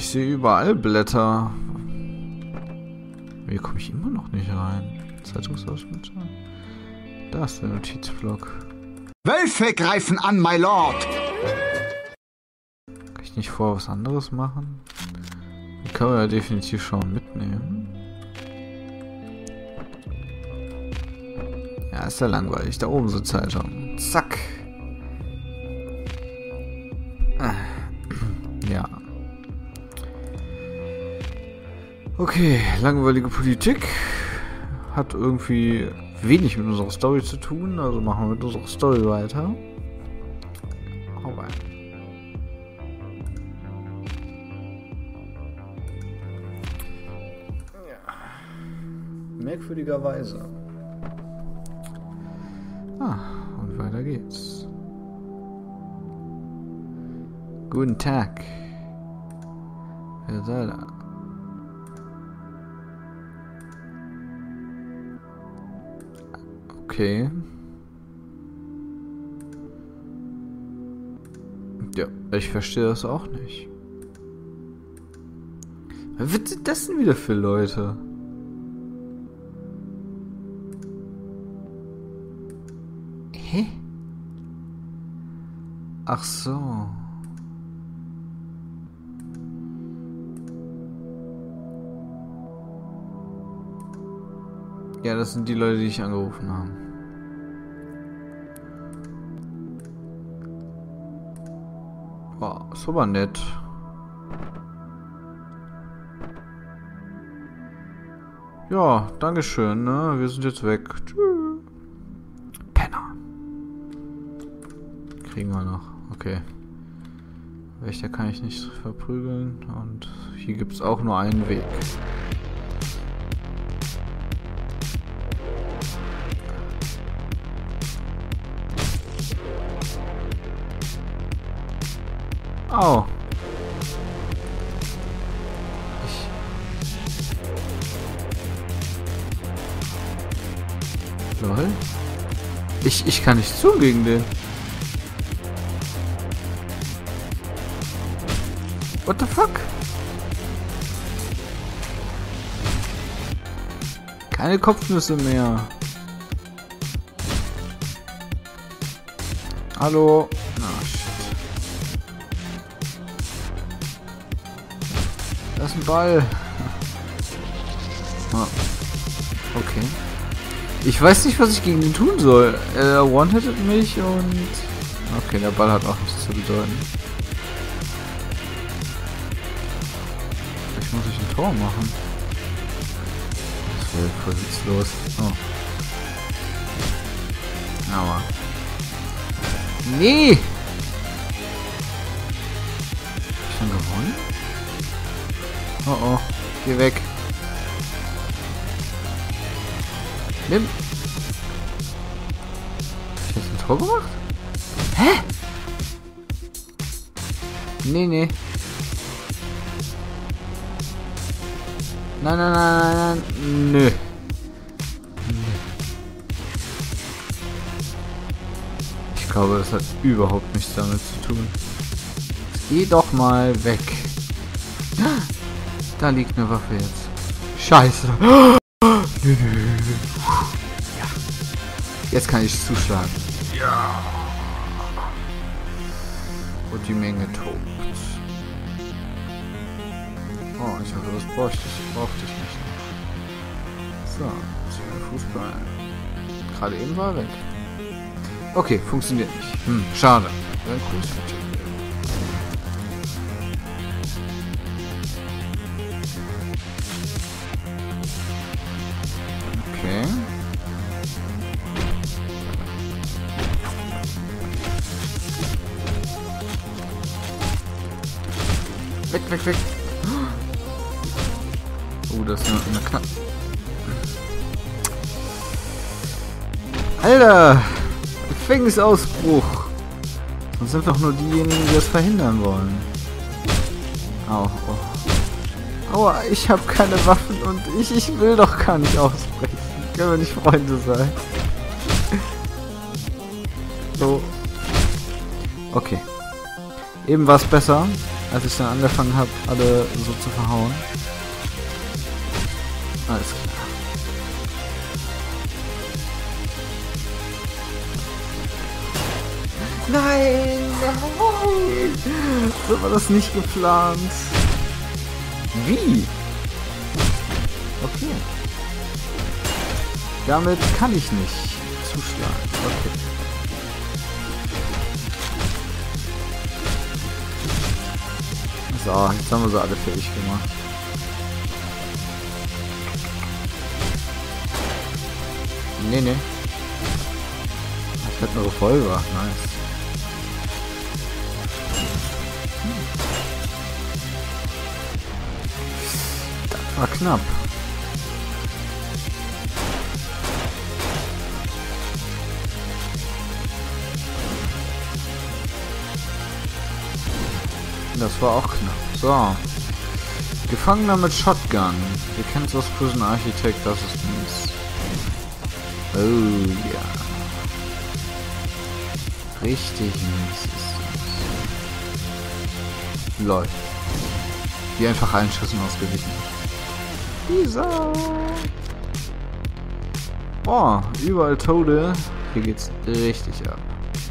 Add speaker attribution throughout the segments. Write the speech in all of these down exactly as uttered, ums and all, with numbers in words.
Speaker 1: Ich sehe überall Blätter. Hier komme ich immer noch nicht rein. Zeitungsausschnitte. Da ist der Notizblock.
Speaker 2: Wölfe greifen an, my lord!
Speaker 1: Kann ich nicht vorher was anderes machen? Die kann man ja definitiv schon mitnehmen. Ja, ist ja langweilig. Da oben sind Zeitungen. Zack. Ja. Okay, langweilige Politik. Hat irgendwie wenig mit unserer Story zu tun. Also machen wir mit unserer Story weiter. Hau rein. Ja. Merkwürdigerweise. Ah, und weiter geht's. Guten Tag. Wer sei da? Okay. Ja, ich verstehe das auch nicht. Was sind das denn wieder für Leute? Hä? Ach so. Ja, das sind die Leute, die ich angerufen habe. Wow, ist aber nett. Ja, dankeschön, ne? Wir sind jetzt weg. Tschüss. Penner. Kriegen wir noch. Okay. Wächter kann ich nicht verprügeln. Und hier gibt es auch nur einen Weg. Oh. Ich. Lol. Ich, ich kann nicht zu gegen den. What the fuck? Keine Kopfnüsse mehr. Hallo. Ah, shit. Da ist ein Ball. Oh. Okay. Ich weiß nicht, was ich gegen ihn tun soll. Er one-hitted mich und... Okay, der Ball hat auch nichts zu bedeuten. Vielleicht muss ich ein Tor machen. Das wäre voll witzlos. Oh. Aber... Nee! Schon gewonnen? Oh oh, geh weg. Nimm. Hab ich jetzt ein Tor gemacht? Hä? Nee, nee. Nein, nein, nein, nein, nein. Nö. Ich glaube, das hat überhaupt nichts damit zu tun. Geh doch mal weg. Da liegt eine Waffe jetzt. Scheiße. Ja. Jetzt kann ich zuschlagen. Ja. Und die Menge tobt. Oh, ich hoffe, das bräuchte ich, brauchte ich nicht. So, Fußball. Gerade eben war er weg. Okay, funktioniert nicht. Hm, schade. Wäre ein cooles Feature. Okay. Weg, weg, weg. Oh, das ist eine, eine Knapp. Alter! Gefängnisausbruch! Sonst sind doch nur diejenigen, die das verhindern wollen. Au, oh. Aua, ich habe keine Waffen und ich, ich will doch gar nicht ausbrechen. Können wir nicht Freunde sein? So. Okay. Eben war es besser. als ich dann angefangen habe, alle so zu verhauen. Alles klar. Nein! Nein! So war das nicht geplant. Wie? Okay. Damit kann ich nicht zuschlagen. Okay. So, jetzt haben wir sie alle fertig gemacht. Nee, nee. Ich hatte eine Revolver. Nice. Das war knapp. Das war auch knapp. So. Gefangener mit Shotgun. Ihr kennt das Prison Architect, das ist mies. Oh ja. Richtig mies ist das. Lol. Die einfach allen Schüssen ausgewichen. Dieser. Oh, überall Tode. Hier geht's richtig ab.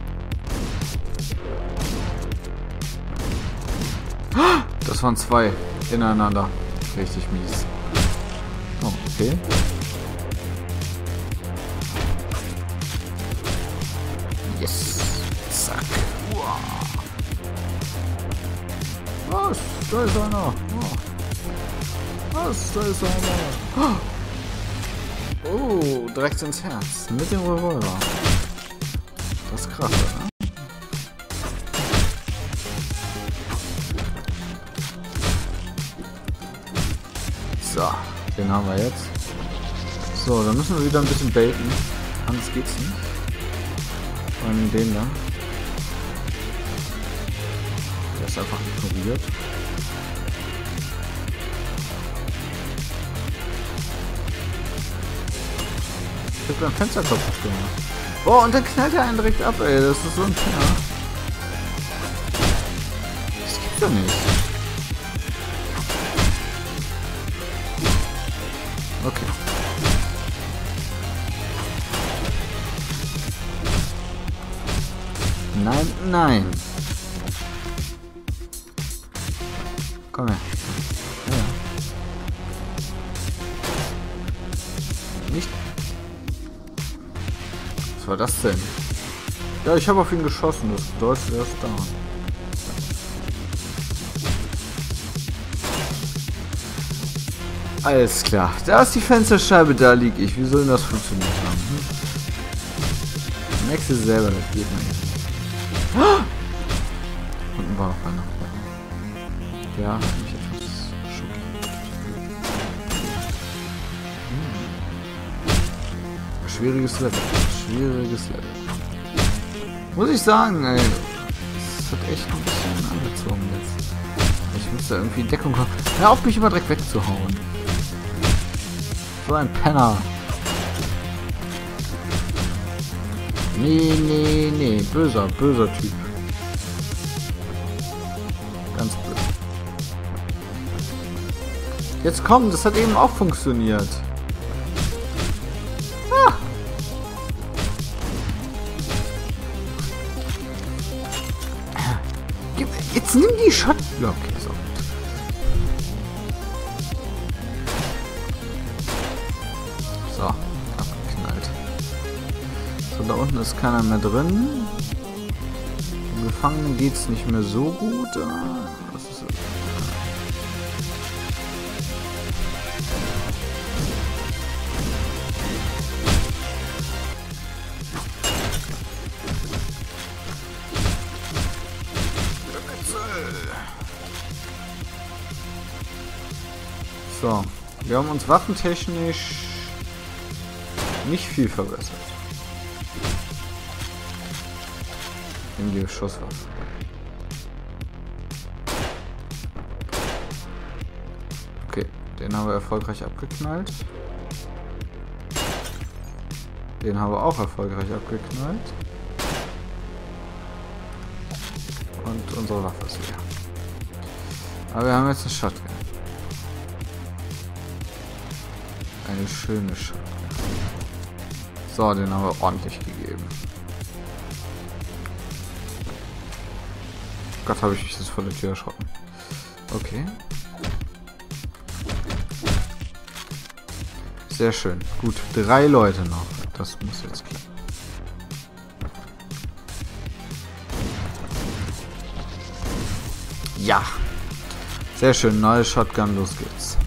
Speaker 1: Das waren zwei ineinander. Richtig mies. Oh, okay. Yes. Zack. Wow. Was? Da ist einer. Oh. Was? Da ist einer. Oh, direkt ins Herz. Mit dem Revolver. Das ist krass, oder? So, den haben wir jetzt. So, dann müssen wir wieder ein bisschen baiten. Anders geht's nicht. Vor allem den da. Der ist einfach ignoriert. Ich hab beim Fensterkopf gemacht. Boah, und dann knallt er einen direkt ab, ey. Das ist so ein Penner. Das gibt's doch nicht. Okay. Nein, nein. Komm her. Ja. Nicht. Was war das denn? Ja, ich habe auf ihn geschossen. Das bedeutet, er ist da. Alles klar. Da ist die Fensterscheibe, da liege ich. Wie soll denn das funktioniert haben? Hm? Merkst du selber, das geht nicht. Unten war noch einer. Ja, hat mich etwas schockiert. Hm. Schwieriges Level. Schwieriges Level. Muss ich sagen, ey. Das hat echt ein bisschen angezogen jetzt. Ich muss da irgendwie Deckung haben. Hör auf, mich immer direkt wegzuhauen. So ein Penner. Nee, nee, nee. Böser, böser Typ. Ganz böse. Jetzt komm, das hat eben auch funktioniert. Ah. Jetzt nimm die Shotblock. So. So, abgeknallt. So, da unten ist keiner mehr drin. Dem Gefangenen geht es nicht mehr so gut. Was ist das? So, wir haben uns waffentechnisch nicht viel verbessert. In die Schusswaffe. Okay, den haben wir erfolgreich abgeknallt. Den haben wir auch erfolgreich abgeknallt. Und unsere Waffe ist leer. Aber wir haben jetzt eine Shotgun. Eine schöne Shotgun. So, den haben wir ordentlich gegeben. Gott, habe ich mich jetzt vor der Tür erschrocken. Okay. Sehr schön. Gut, drei Leute noch. Das muss jetzt klappen. Ja. Sehr schön. Neue Shotgun. Los geht's.